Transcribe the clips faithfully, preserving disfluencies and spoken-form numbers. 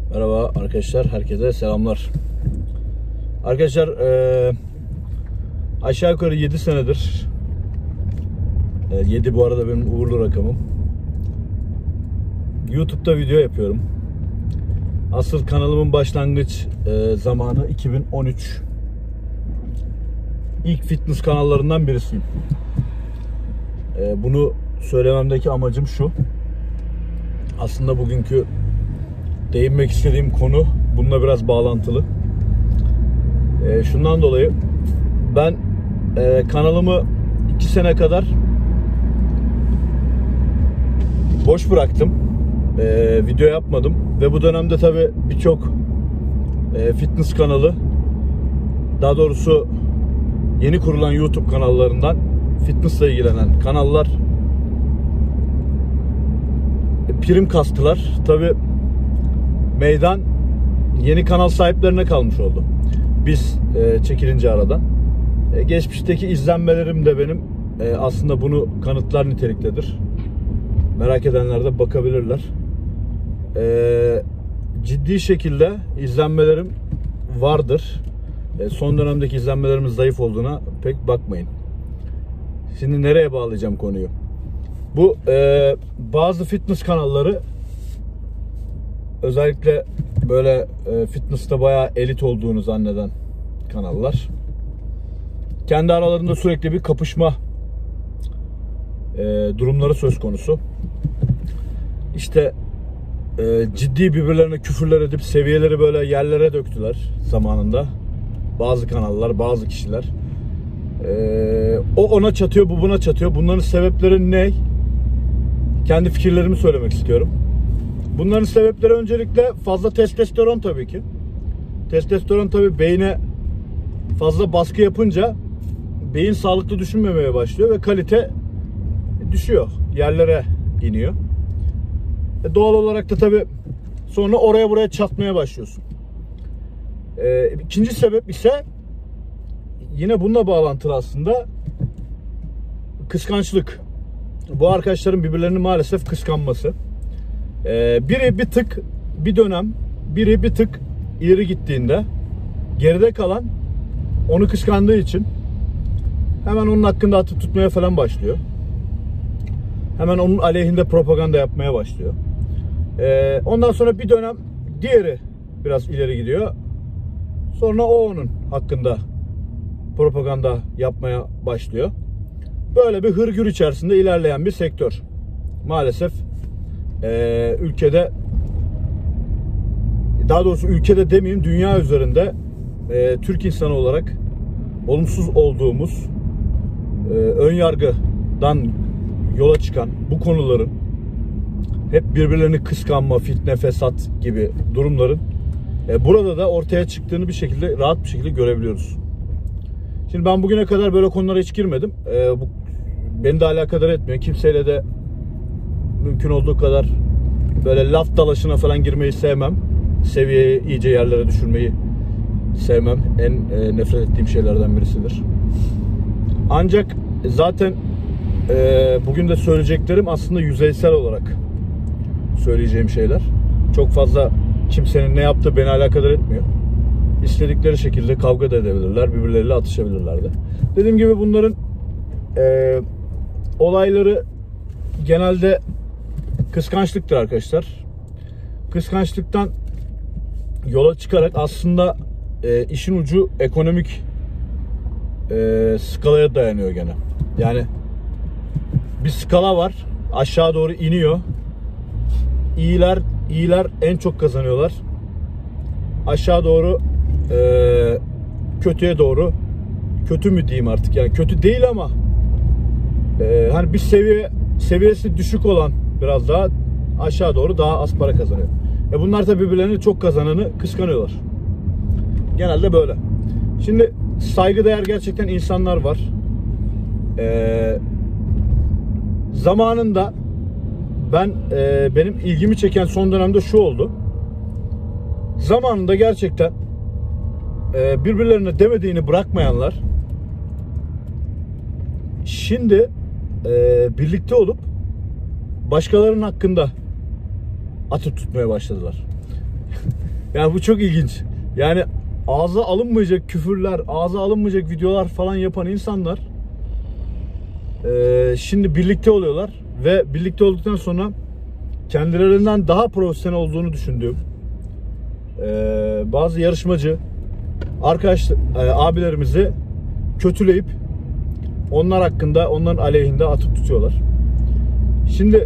Merhaba arkadaşlar, herkese selamlar. Arkadaşlar e, aşağı yukarı yedi senedir, e, yedi bu arada benim uğurlu rakamım, YouTube'da video yapıyorum. Asıl kanalımın başlangıç e, zamanı iki bin on üç. İlk fitness kanallarından birisiyim. E, bunu söylememdeki amacım şu. Aslında bugünkü değinmek istediğim konu bununla biraz bağlantılı. E, şundan dolayı ben e, kanalımı iki sene kadar boş bıraktım. E, video yapmadım ve bu dönemde tabi birçok e, fitness kanalı, daha doğrusu yeni kurulan YouTube kanallarından fitnessla ilgilenen kanallar e, prim kastılar. Tabi meydan yeni kanal sahiplerine kalmış oldu. Biz e, çekilince aradan. E, geçmişteki izlenmelerim de benim e, aslında bunu kanıtlar niteliktedir. Merak edenler de bakabilirler. E, ciddi şekilde izlenmelerim vardır. E, son dönemdeki izlenmelerimin zayıf olduğuna pek bakmayın. Şimdi nereye bağlayacağım konuyu? Bu e, bazı fitness kanalları, özellikle böyle e, fitness'ta bayağı elit olduğunu zanneden kanallar, kendi aralarında sürekli bir kapışma e, durumları söz konusu. İşte e, ciddi birbirlerine küfürler edip seviyeleri böyle yerlere döktüler zamanında. Bazı kanallar, bazı kişiler. E, o ona çatıyor, bu buna çatıyor. Bunların sebepleri ne? Kendi fikirlerimi söylemek istiyorum. Bunların sebepleri öncelikle fazla testosteron tabii ki. Testosteron tabii beyne fazla baskı yapınca beyin sağlıklı düşünmemeye başlıyor ve kalite düşüyor. Yerlere iniyor. E doğal olarak da tabii sonra oraya buraya çatmaya başlıyorsun. E, ikinci sebep ise yine bununla bağlantılı aslında, kıskançlık. Bu arkadaşların birbirlerini maalesef kıskanması. Ee, biri bir tık bir dönem, biri bir tık ileri gittiğinde geride kalan onu kıskandığı için hemen onun hakkında atıp tutmaya falan başlıyor. Hemen onun aleyhinde propaganda yapmaya başlıyor. Ee, ondan sonra bir dönem diğeri biraz ileri gidiyor. Sonra o onun hakkında propaganda yapmaya başlıyor. Böyle bir hırgür içerisinde ilerleyen bir sektör. Maalesef Ee, ülkede, daha doğrusu ülkede demeyeyim, dünya üzerinde e, Türk insanı olarak olumsuz olduğumuz e, ön yargıdan yola çıkan bu konuların, hep birbirlerini kıskanma, fitne, fesat gibi durumların e, burada da ortaya çıktığını bir şekilde, rahat bir şekilde görebiliyoruz. Şimdi ben bugüne kadar böyle konulara hiç girmedim. E, bu beni de alakadar etmiyor. Kimseyle de mümkün olduğu kadar böyle laf dalaşına falan girmeyi sevmem. Seviyeyi iyice yerlere düşürmeyi sevmem. En e, nefret ettiğim şeylerden birisidir. Ancak zaten e, bugün de söyleyeceklerim aslında yüzeysel olarak söyleyeceğim şeyler. Çok fazla kimsenin ne yaptığı beni alakadar etmiyor. İstedikleri şekilde kavga da edebilirler, birbirleriyle atışabilirler de. Dediğim gibi bunların e, olayları genelde kıskançlıktır arkadaşlar. Kıskançlıktan yola çıkarak aslında e, işin ucu ekonomik e, skalaya dayanıyor gene. Yani bir skala var, aşağı doğru iniyor. İyiler, iyiler en çok kazanıyorlar. Aşağı doğru e, kötüye doğru, kötü mü diyeyim artık, yani kötü değil ama e, hani bir seviye seviyesi düşük olan biraz daha aşağı doğru daha az para kazanıyor. E bunlar tabi birbirlerini çok kazananı kıskanıyorlar. Genelde böyle. Şimdi saygıdeğer gerçekten insanlar var. Ee, zamanında ben e, benim ilgimi çeken son dönemde şu oldu. Zamanında gerçekten e, birbirlerine demediğini bırakmayanlar şimdi e, birlikte olup başkalarının hakkında atıp tutmaya başladılar. Yani bu çok ilginç. Yani ağza alınmayacak küfürler, ağza alınmayacak videolar falan yapan insanlar e, şimdi birlikte oluyorlar ve birlikte olduktan sonra kendilerinden daha profesyonel olduğunu düşündüğüm e, bazı yarışmacı arkadaş e, abilerimizi kötüleyip onlar hakkında, onların aleyhinde atıp tutuyorlar. Şimdi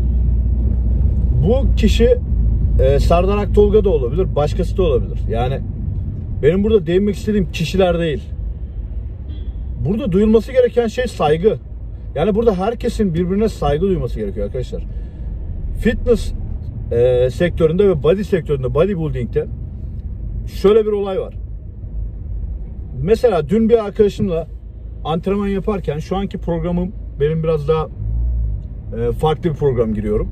bu kişi e, Serdar Aktolga da olabilir, başkası da olabilir. Yani benim burada değinmek istediğim kişiler değil. Burada duyulması gereken şey saygı. Yani burada herkesin birbirine saygı duyması gerekiyor arkadaşlar. Fitness e, sektöründe ve body sektöründe, bodybuilding'de şöyle bir olay var. Mesela dün bir arkadaşımla antrenman yaparken, şu anki programım benim biraz daha e, farklı bir program giriyorum.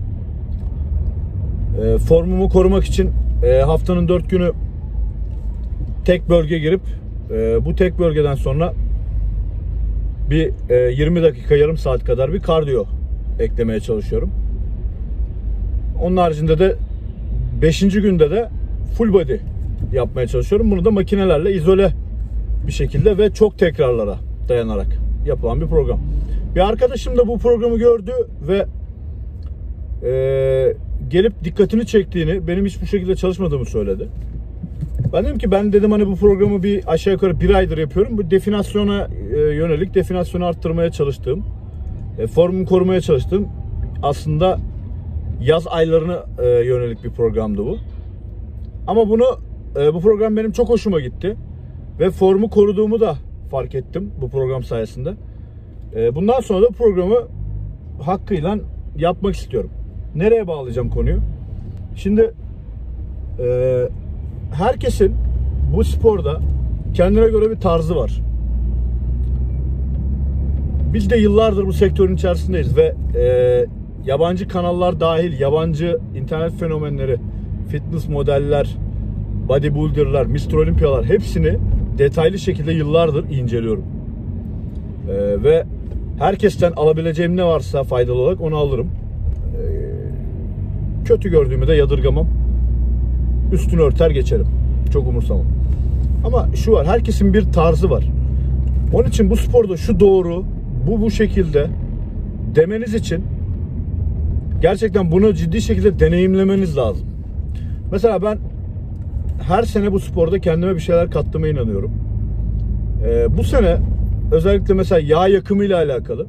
E, formumu korumak için e, haftanın dört günü tek bölge girip e, bu tek bölgeden sonra bir e, yirmi dakika, yarım saat kadar bir kardiyo eklemeye çalışıyorum. Onun haricinde de beşinci günde de full body yapmaya çalışıyorum. Bunu da makinelerle izole bir şekilde ve çok tekrarlara dayanarak yapılan bir program. Bir arkadaşım da bu programı gördü ve e, gelip dikkatini çektiğini, benim hiç bu şekilde çalışmadığımı söyledi. Ben dedim ki ben dedim hani bu programı bir aşağı yukarı bir aydır yapıyorum. Bu definasyona e, yönelik, definasyonu arttırmaya çalıştığım, e, formumu korumaya çalıştığım aslında yaz aylarına e, yönelik bir programdı bu. Ama bunu e, bu program benim çok hoşuma gitti ve formu koruduğumu da fark ettim bu program sayesinde. E, bundan sonra da programı hakkıyla yapmak istiyorum. Nereye bağlayacağım konuyu? Şimdi e, herkesin bu sporda kendine göre bir tarzı var. Biz de yıllardır bu sektörün içerisindeyiz ve e, yabancı kanallar dahil, yabancı internet fenomenleri, fitness modeller, bodybuilderlar, mister Olympialar hepsini detaylı şekilde yıllardır inceliyorum. E, ve herkesten alabileceğim ne varsa faydalı olarak onu alırım. E, kötü gördüğümü de yadırgamam. Üstünü örter geçerim. Çok umursamam. Ama şu var, herkesin bir tarzı var. Onun için bu sporda şu doğru, bu bu şekilde demeniz için gerçekten bunu ciddi şekilde deneyimlemeniz lazım. Mesela ben her sene bu sporda kendime bir şeyler kattığıma inanıyorum. Ee, bu sene özellikle mesela yağ yakımıyla alakalı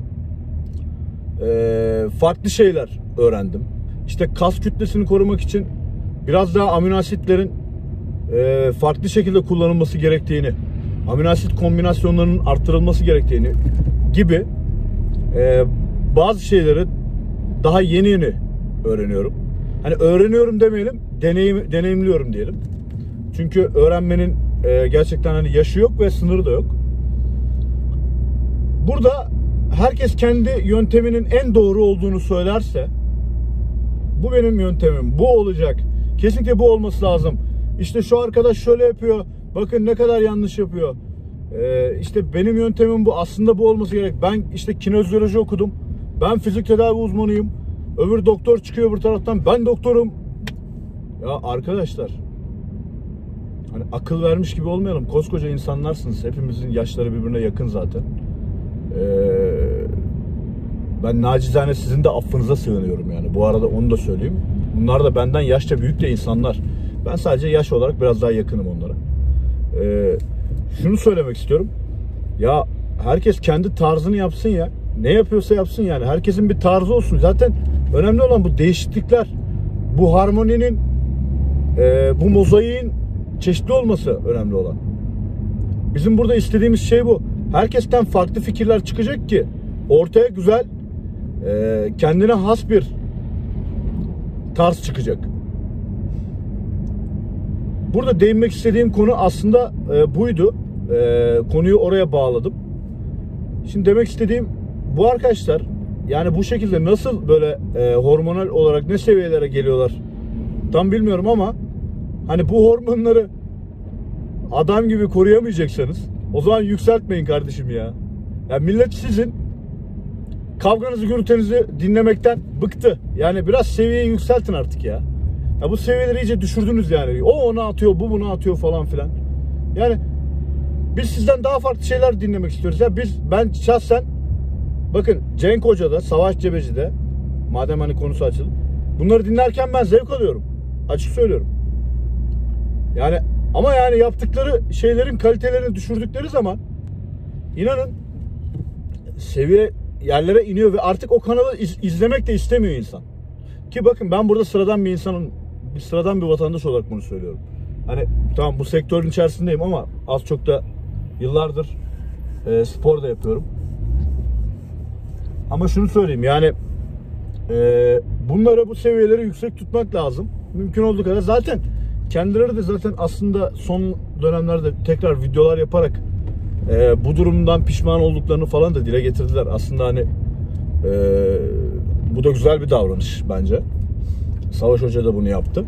e, farklı şeyler öğrendim. İşte kas kütlesini korumak için biraz daha amino asitlerin e, farklı şekilde kullanılması gerektiğini, amino asit kombinasyonlarının arttırılması gerektiğini gibi e, bazı şeyleri daha yeni yeni öğreniyorum. Hani öğreniyorum demeyelim, deneyim, deneyimliyorum diyelim. Çünkü öğrenmenin e, gerçekten hani yaşı yok ve sınırı da yok. Burada herkes kendi yönteminin en doğru olduğunu söylerse, bu benim yöntemim, bu olacak, kesinlikle bu olması lazım, İşte şu arkadaş şöyle yapıyor, bakın ne kadar yanlış yapıyor, ee, işte benim yöntemim bu, aslında bu olması gerek, ben işte kinezyoloji okudum, ben fizik tedavi uzmanıyım, öbür doktor çıkıyor öbür taraftan, ben doktorum. Ya arkadaşlar, hani akıl vermiş gibi olmayalım, koskoca insanlarsınız, hepimizin yaşları birbirine yakın zaten. Ee, ben nacizane sizin de affınıza sığınıyorum yani, bu arada onu da söyleyeyim. Bunlar da benden yaşça büyük de insanlar. Ben sadece yaş olarak biraz daha yakınım onlara. Ee, şunu söylemek istiyorum. Ya herkes kendi tarzını yapsın ya. Ne yapıyorsa yapsın yani. Herkesin bir tarzı olsun. Zaten önemli olan bu değişiklikler. Bu harmoninin, e, bu mozaiğin çeşitli olması önemli olan. Bizim burada istediğimiz şey bu. Herkesten farklı fikirler çıkacak ki ortaya güzel, e, kendine has bir tarz çıkacak. Burada değinmek istediğim konu aslında e, buydu. E, konuyu oraya bağladım. Şimdi demek istediğim, bu arkadaşlar yani bu şekilde nasıl böyle e, hormonal olarak ne seviyelere geliyorlar tam bilmiyorum ama hani bu hormonları adam gibi koruyamayacaksanız o zaman yükseltmeyin kardeşim ya. Yani millet sizin kavganızı, gürültenizi dinlemekten bıktı. Yani biraz seviyeyi yükseltin artık ya. Ya bu seviyeleri iyice düşürdünüz yani. O onu atıyor, bu bunu atıyor falan filan. Yani biz sizden daha farklı şeyler dinlemek istiyoruz. Ya biz, ben şahsen bakın Cenk Hoca'da, Savaş Cebeci'de, madem hani konusu açıldı, bunları dinlerken ben zevk alıyorum. Açık söylüyorum. Yani ama yani yaptıkları şeylerin kalitelerini düşürdükleri zaman inanın seviye yerlere iniyor ve artık o kanalı iz, izlemek de istemiyor insan. Ki bakın ben burada sıradan bir insanın, bir sıradan bir vatandaş olarak bunu söylüyorum. Hani tamam bu sektörün içerisindeyim ama az çok da yıllardır e, spor da yapıyorum. Ama şunu söyleyeyim yani e, bunları, bu seviyeleri yüksek tutmak lazım. Mümkün olduğu kadar. Zaten kendileri de zaten aslında son dönemlerde tekrar videolar yaparak e, bu durumdan pişman olduklarını falan da dile getirdiler. Aslında hani e, bu da güzel bir davranış bence. Savaş Hoca da bunu yaptı.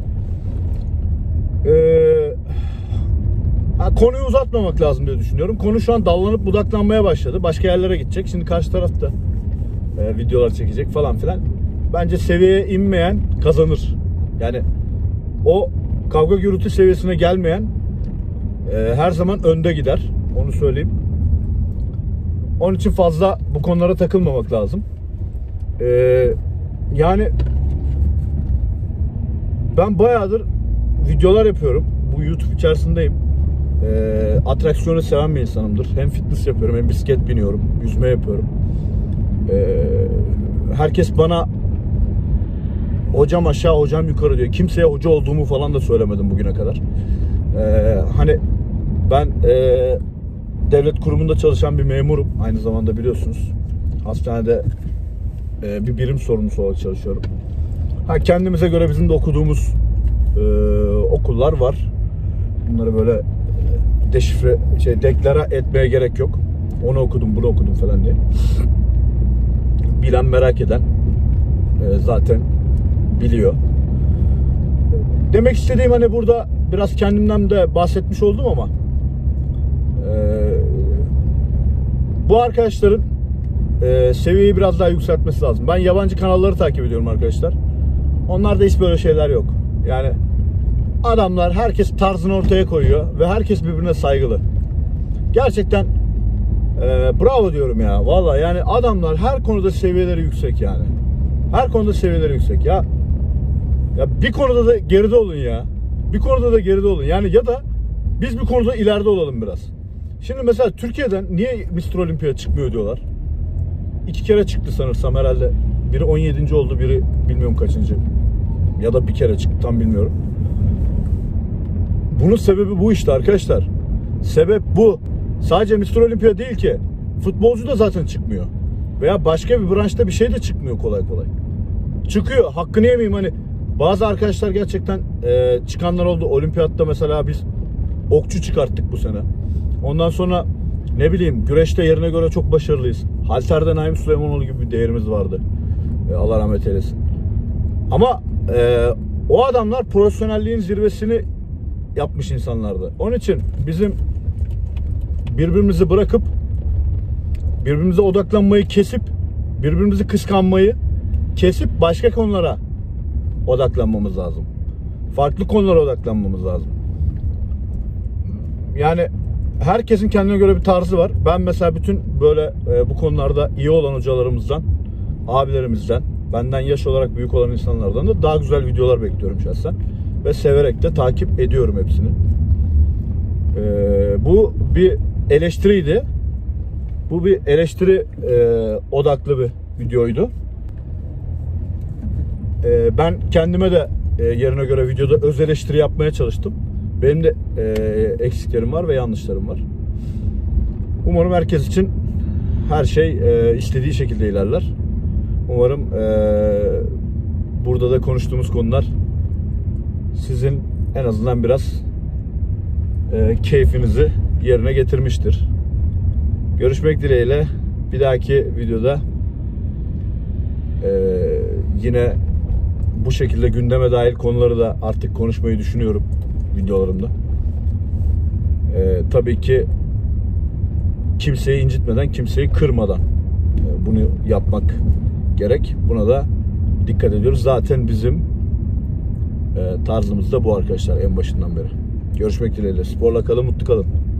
Eee konuyu uzatmamak lazım diye düşünüyorum. Konu şu an dallanıp budaklanmaya başladı. Başka yerlere gidecek. Şimdi karşı tarafta e, videolar çekecek falan filan. Bence seviyeye inmeyen kazanır. Yani o kavga gürültü seviyesine gelmeyen e, her zaman önde gider. Onu söyleyeyim. Onun için fazla bu konulara takılmamak lazım. E, yani ben bayağıdır videolar yapıyorum. Bu YouTube içerisindeyim. E, atraksiyonu seven bir insanımdır. Hem fitness yapıyorum, hem bisiklet biniyorum, yüzme yapıyorum. E, herkes bana hocam aşağı, hocam yukarı diyor. Kimseye hoca olduğumu falan da söylemedim bugüne kadar. E, hani ben e, devlet kurumunda çalışan bir memurum. Aynı zamanda biliyorsunuz. Hastanede e, bir birim sorumlusu olarak çalışıyorum. Ha, kendimize göre bizim de okuduğumuz e, okullar var. Bunları böyle deşifre, şey, deklara etmeye gerek yok. Onu okudum, bunu okudum falan diye. Bilen, merak eden e, zaten biliyor. Demek istediğim hani burada biraz kendimden de bahsetmiş oldum ama e, bu arkadaşların e, seviyeyi biraz daha yükseltmesi lazım. Ben yabancı kanalları takip ediyorum arkadaşlar. Onlarda hiç böyle şeyler yok. Yani adamlar, herkes tarzını ortaya koyuyor ve herkes birbirine saygılı. Gerçekten e, bravo diyorum ya. Vallahi yani adamlar her konuda seviyeleri yüksek yani. Her konuda seviyeleri yüksek ya. Ya bir konuda da geride olun ya. Bir konuda da geride olun. Yani ya da biz bir konuda ileride olalım biraz. Şimdi mesela Türkiye'den niye mister Olympia çıkmıyor diyorlar. İki kere çıktı sanırsam herhalde. Biri on yedinci oldu, biri bilmiyorum kaçıncı. Ya da bir kere çıktı, tam bilmiyorum. Bunun sebebi bu işte arkadaşlar. Sebep bu. Sadece mister Olympia değil ki. Futbolcu da zaten çıkmıyor. Veya başka bir branşta bir şey de çıkmıyor kolay kolay. Çıkıyor. Hakkını yemeyeyim hani. Bazı arkadaşlar gerçekten e, çıkanlar oldu. Olimpiyatta mesela biz okçu çıkarttık bu sene. Ondan sonra ne bileyim güreşte yerine göre çok başarılıyız. Halter'de Naim Süleymanoğlu gibi bir değerimiz vardı. E, Allah rahmet eylesin. Ama e, o adamlar profesyonelliğin zirvesini yapmış insanlardı. Onun için bizim birbirimizi bırakıp birbirimize odaklanmayı kesip birbirimizi kıskanmayı kesip başka konulara odaklanmamız lazım. Farklı konulara odaklanmamız lazım. Yani herkesin kendine göre bir tarzı var. Ben mesela bütün böyle e, bu konularda iyi olan hocalarımızdan, abilerimizden, benden yaş olarak büyük olan insanlardan da daha güzel videolar bekliyorum şahsen. Ve severek de takip ediyorum hepsini. Ee, bu bir eleştiriydi. Bu bir eleştiri e, odaklı bir videoydu. Ee, ben kendime de e, yerine göre videoda öz eleştiri yapmaya çalıştım. Benim de e, eksiklerim var ve yanlışlarım var. Umarım herkes için her şey e, istediği şekilde ilerler. Umarım e, burada da konuştuğumuz konular sizin en azından biraz e, keyfinizi yerine getirmiştir. Görüşmek dileğiyle bir dahaki videoda e, yine bu şekilde gündeme dahil konuları da artık konuşmayı düşünüyorum videolarımda. E, tabii ki kimseyi incitmeden, kimseyi kırmadan e, bunu yapmak gerek. Buna da dikkat ediyoruz. Zaten bizim e, tarzımız da bu arkadaşlar en başından beri. Görüşmek dileğiyle. Sporla kalın, mutlu kalın.